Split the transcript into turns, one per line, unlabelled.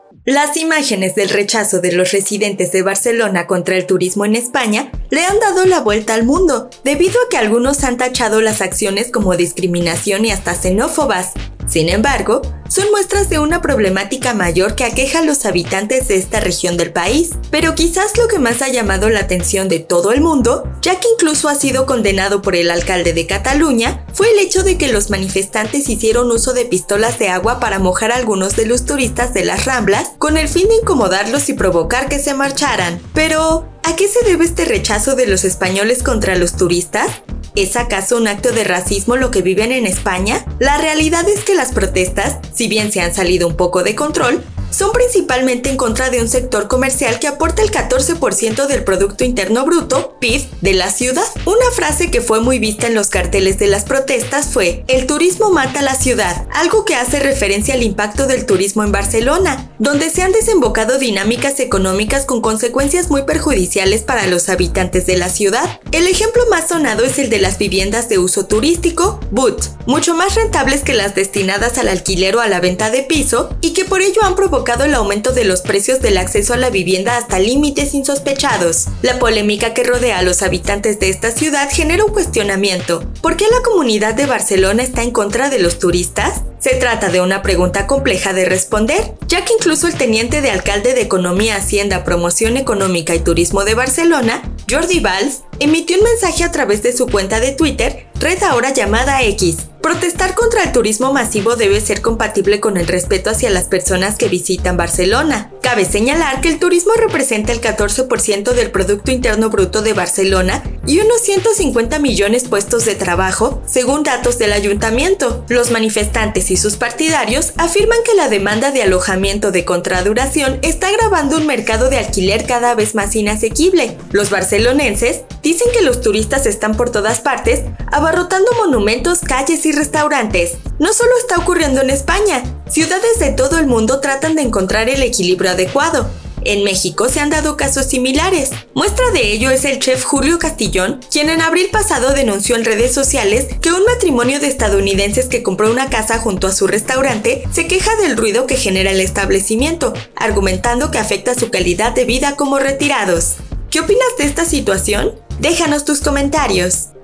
Las imágenes del rechazo de los residentes de Barcelona contra el turismo en España le han dado la vuelta al mundo, debido a que algunos han tachado las acciones como discriminación y hasta xenófobas. Sin embargo, son muestras de una problemática mayor que aqueja a los habitantes de esta región del país. Pero quizás lo que más ha llamado la atención de todo el mundo, ya que incluso ha sido condenado por el alcalde de Cataluña, fue el hecho de que los manifestantes hicieron uso de pistolas de agua para mojar a algunos de los turistas de las Ramblas, con el fin de incomodarlos y provocar que se marcharan. Pero, ¿a qué se debe este rechazo de los españoles contra los turistas? ¿Es acaso un acto de racismo lo que viven en España? La realidad es que las protestas, si bien se han salido un poco de control, son principalmente en contra de un sector comercial que aporta el 14% del Producto Interno Bruto, PIB, de la ciudad. Una frase que fue muy vista en los carteles de las protestas fue: "El turismo mata la ciudad", algo que hace referencia al impacto del turismo en Barcelona, donde se han desembocado dinámicas económicas con consecuencias muy perjudiciales para los habitantes de la ciudad. El ejemplo más sonado es el de las viviendas de uso turístico, BUT, mucho más rentables que las destinadas al alquiler o a la venta de piso, y que por ello han provocado el aumento de los precios del acceso a la vivienda hasta límites insospechados. La polémica que rodea a los habitantes de esta ciudad genera un cuestionamiento. ¿Por qué la comunidad de Barcelona está en contra de los turistas? Se trata de una pregunta compleja de responder, ya que incluso el teniente de alcalde de Economía, Hacienda, Promoción Económica y Turismo de Barcelona, Jordi Valls, emitió un mensaje a través de su cuenta de Twitter, red ahora llamada X. Protestar contra el turismo masivo debe ser compatible con el respeto hacia las personas que visitan Barcelona. Cabe señalar que el turismo representa el 14% del Producto Interno Bruto de Barcelona y unos 150 millones puestos de trabajo, según datos del ayuntamiento. Los manifestantes y sus partidarios afirman que la demanda de alojamiento de contraduración está agravando un mercado de alquiler cada vez más inasequible. Los barcelonenses dicen que los turistas están por todas partes, abarrotando monumentos, calles y restaurantes. No solo está ocurriendo en España, ciudades de todo el mundo tratan de encontrar el equilibrio adecuado. En México se han dado casos similares. Muestra de ello es el chef Julio Castillón, quien en abril pasado denunció en redes sociales que un matrimonio de estadounidenses que compró una casa junto a su restaurante se queja del ruido que genera el establecimiento, argumentando que afecta su calidad de vida como retirados. ¿Qué opinas de esta situación? Déjanos tus comentarios.